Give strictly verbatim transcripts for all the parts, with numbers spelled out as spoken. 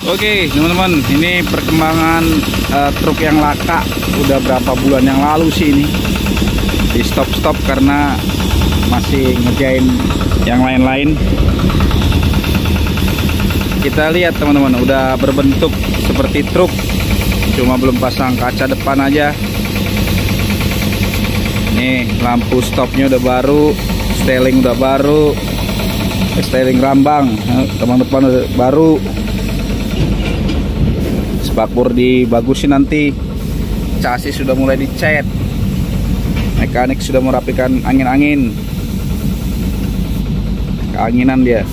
Oke teman-teman, ini perkembangan uh, truk yang laka udah berapa bulan yang lalu sih ini di stop-stop karena masih ngerjain yang lain-lain. Kita lihat teman-teman, udah berbentuk seperti truk, cuma belum pasang kaca depan aja. Nih lampu stopnya udah baru, styling udah baru, styling rambang teman depan udah baru, spakbor dibagusin nanti, chassis sudah mulai dicat, mekanik sudah merapikan angin-angin, keanginan dia,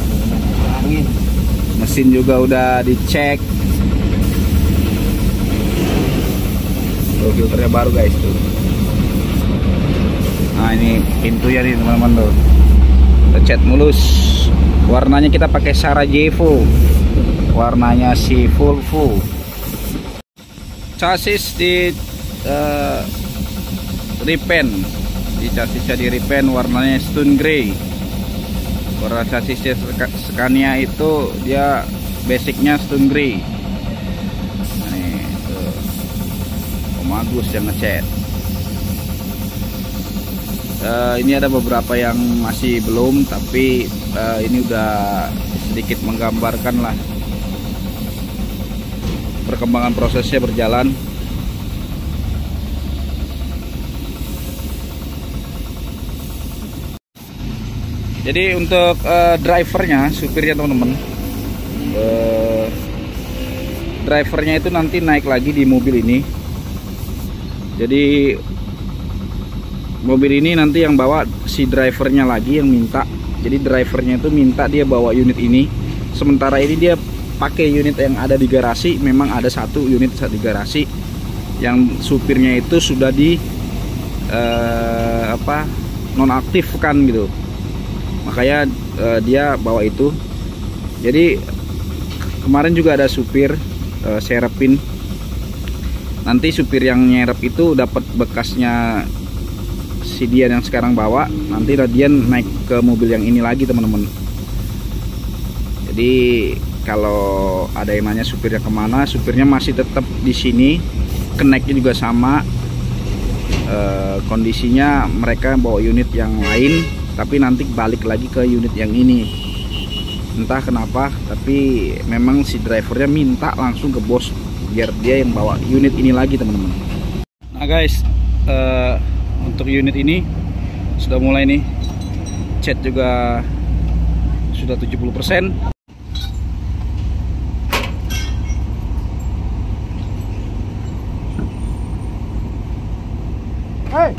mesin juga udah dicek, tuh filternya baru guys tuh. Nah ini pintunya nih teman-teman tuh, kita cat mulus, warnanya kita pakai Sarajevo, warnanya si Volvo. Chassis di uh, repaint, di chassisnya di repaint, warnanya stone grey. Warna chassisnya Scania itu dia basicnya stone grey. Nah, ini tuh Om Agus yang ngecat. Uh, ini ada beberapa yang masih belum, tapi uh, ini udah sedikit menggambarkan lah perkembangan prosesnya berjalan. Jadi untuk uh, drivernya, supirnya teman-teman, uh, drivernya itu nanti naik lagi di mobil ini. Jadi mobil ini nanti yang bawa si drivernya lagi yang minta. Jadi drivernya itu minta dia bawa unit ini. Sementara ini dia pakai unit yang ada di garasi. Memang ada satu unit di garasi yang supirnya itu sudah di uh, apa nonaktifkan gitu. Makanya uh, dia bawa itu. Jadi kemarin juga ada supir uh, serepin. Nanti supir yang nyerep itu dapat bekasnya si Dian yang sekarang bawa, nanti Dian naik ke mobil yang ini lagi teman-teman. Jadi kalau ada yang nanya supirnya kemana, supirnya masih tetap di sini, keneknya juga sama. E, kondisinya mereka bawa unit yang lain, tapi nanti balik lagi ke unit yang ini. Entah kenapa, tapi memang si drivernya minta langsung ke bos biar dia yang bawa unit ini lagi teman-teman. Nah guys, e, untuk unit ini sudah mulai nih, cat juga sudah tujuh puluh persen. Hey.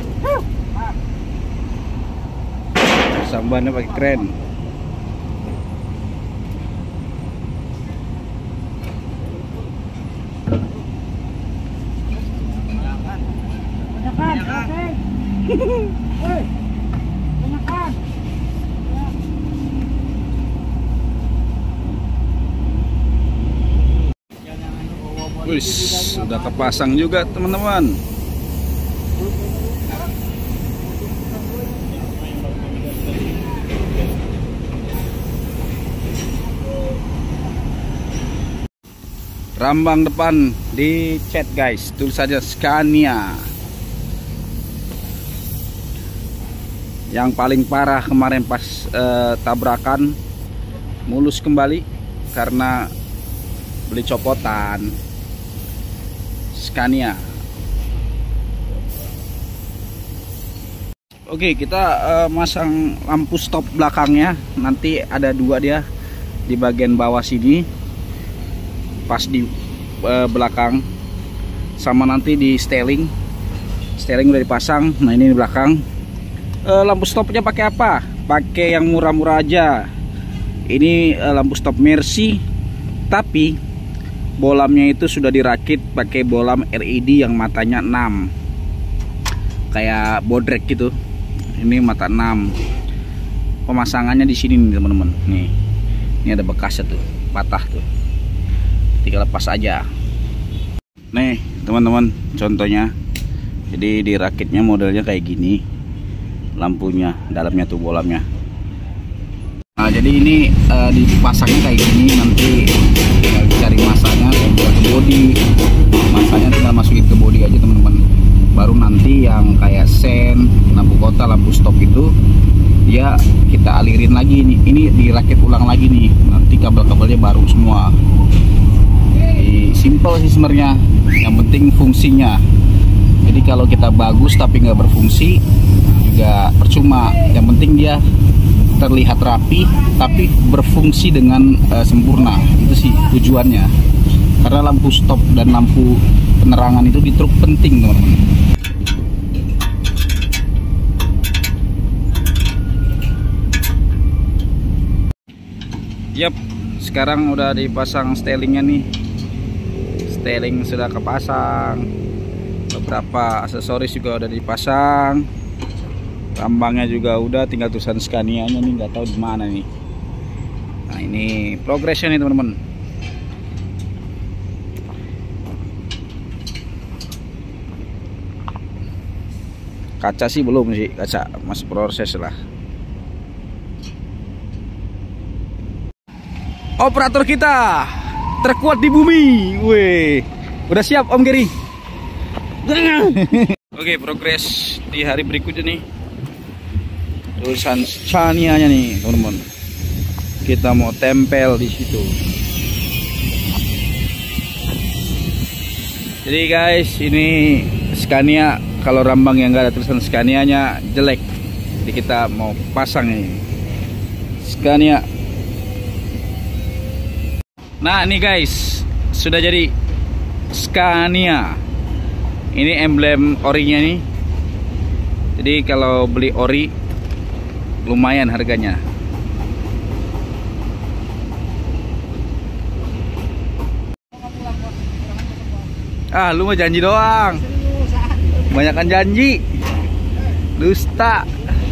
Sambannya pakai keren. Wih, sudah kepasang juga teman-teman. Rambang depan dicat guys, tulis saja Scania. Yang paling parah kemarin pas eh, tabrakan, mulus kembali karena beli copotan. Scania. Oke, kita uh, masang lampu stop belakangnya. Nanti ada dua dia di bagian bawah sini, pas di uh, belakang, sama nanti di styling. Styling udah dipasang. Nah ini di belakang. Uh, lampu stopnya pakai apa? Pakai yang murah-murah aja. Ini uh, lampu stop Mercy, tapi bolamnya itu sudah dirakit pakai bolam L E D yang matanya enam, kayak bodrek gitu. Ini mata enam. Pemasangannya di sini nih teman-teman. Nih, ini ada bekasnya tuh, patah tuh. Tinggal lepas aja. Nih teman-teman, contohnya. Jadi dirakitnya modelnya kayak gini, lampunya, dalamnya tuh bolamnya. Nah jadi ini uh, dipasangnya kayak gini, nanti kita lampu stop itu dia kita alirin lagi nih, ini dirakit ulang lagi nih, nanti kabel-kabelnya baru semua. Jadi simple sih sebenarnya, yang penting fungsinya. Jadi kalau kita bagus tapi nggak berfungsi juga percuma, yang penting dia terlihat rapi tapi berfungsi dengan uh, sempurna. Itu sih tujuannya, karena lampu stop dan lampu penerangan itu di truk penting teman-teman. Yap, sekarang udah dipasang styling-nya nih. Styling sudah kepasang, beberapa aksesoris juga udah dipasang, lambangnya juga udah, tinggal tulisan Scania-nya nih, nggak tahu di mana nih. Nah ini progresnya nih teman-teman. Kaca sih belum sih, kaca masih proses lah. Operator kita terkuat di bumi, weh, udah siap Om Geri. Oke, progres di hari berikutnya nih, tulisan Scania-nya nih teman-teman, kita mau tempel di situ. Jadi guys, ini Scania, kalau rambang yang nggak ada tulisan Scania-nya jelek, jadi kita mau pasang ini Scania. Nah ini guys, sudah jadi Scania. Ini emblem orinya nih. Jadi kalau beli ori lumayan harganya. Ah, lu mah janji doang. Kebanyakan janji. Dusta.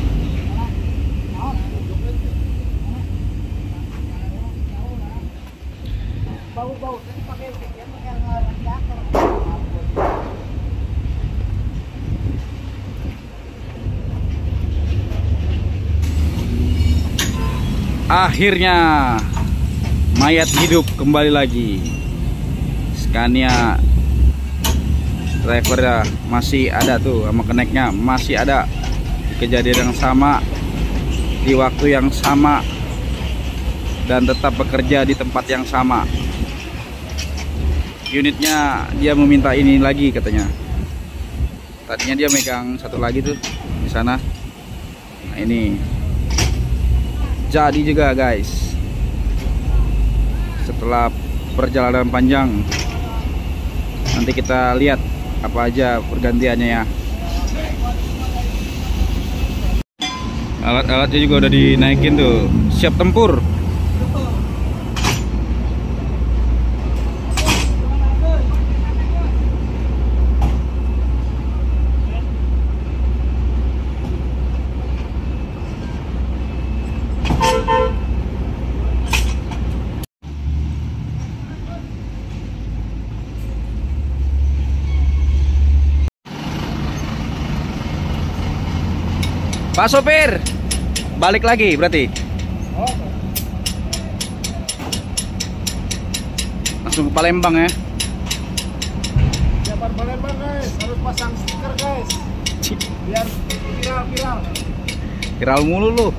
Akhirnya mayat hidup kembali lagi. Scania drivernya masih ada tuh, sama keneknya masih ada. Kejadian yang sama di waktu yang sama dan tetap bekerja di tempat yang sama. Unitnya dia meminta ini lagi katanya. Tadinya dia megang satu lagi tuh di sana. Nah ini jadi juga guys, setelah perjalanan panjang nanti kita lihat apa aja pergantiannya ya. Alat-alatnya juga udah dinaikin tuh, siap tempur. Pak sopir, balik lagi berarti. Langsung ke Palembang ya. Siapar Palembang guys, harus pasang stiker guys, biar viral-viral. Viral mulu lu.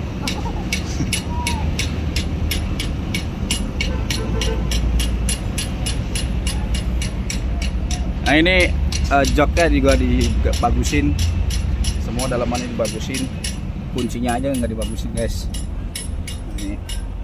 Nah ini uh, joknya juga dibagusin. Semua dalamannya dibagusin, kuncinya aja nggak dibagusin guys. Ini.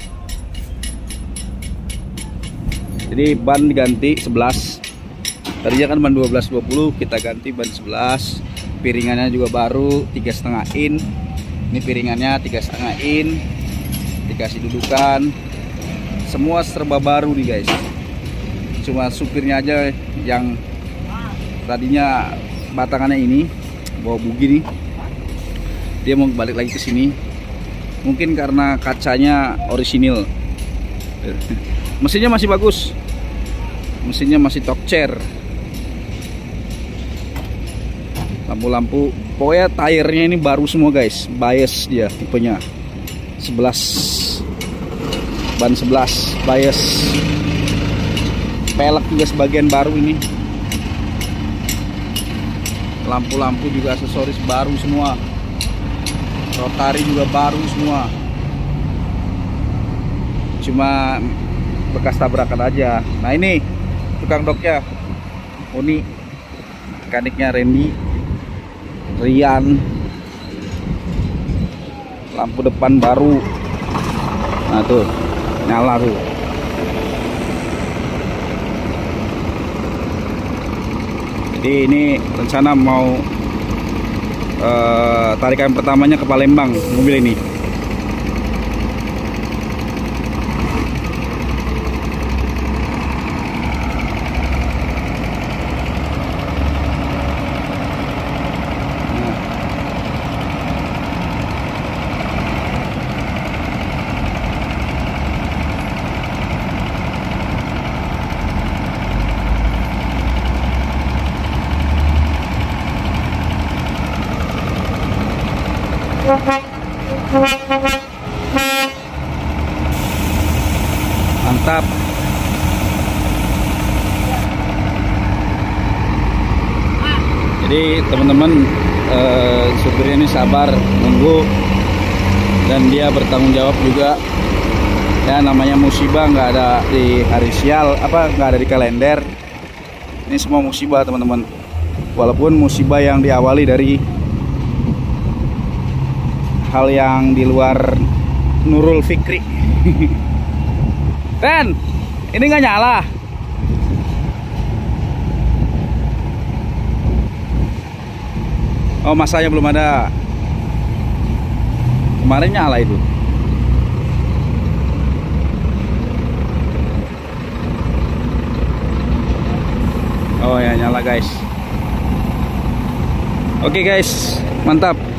Jadi ban diganti sebelas. Tadinya kan ban dua belas dua puluh, kita ganti ban sebelas. Piringannya juga baru tiga setengah in. Ini piringannya tiga setengah in. Dikasih dudukan. Semua serba baru nih guys. Cuma supirnya aja yang tadinya batangannya ini bawa bugi nih, dia mau balik lagi ke sini. Mungkin karena kacanya orisinil. Mesinnya masih bagus, mesinnya masih top chair. Lampu-lampu, pokoknya tire-nya ini baru semua guys. Bias dia tipenya sebelas, ban sebelas bias. Pelek juga sebagian baru ini. Lampu-lampu juga aksesoris baru semua. rotari juga baru semua, cuma bekas tabrakan aja. Nah ini tukang doknya Uni, mekaniknya Randy, Rian. Lampu depan baru, nah tuh nyala tuh. Jadi ini rencana mau uh, tarikan pertamanya ke Palembang mobil ini. Mantap. Jadi teman-teman, eh, supirnya ini sabar nunggu dan dia bertanggung jawab juga. Ya namanya musibah nggak ada di hari sial, apa nggak ada di kalender. Ini semua musibah teman-teman. Walaupun musibah yang diawali dari hal yang di luar Nurul Fikri. Ren, ini nggak nyala. Oh masanya belum ada. Kemarin nyala itu. Oh ya nyala guys. Oke guys, mantap.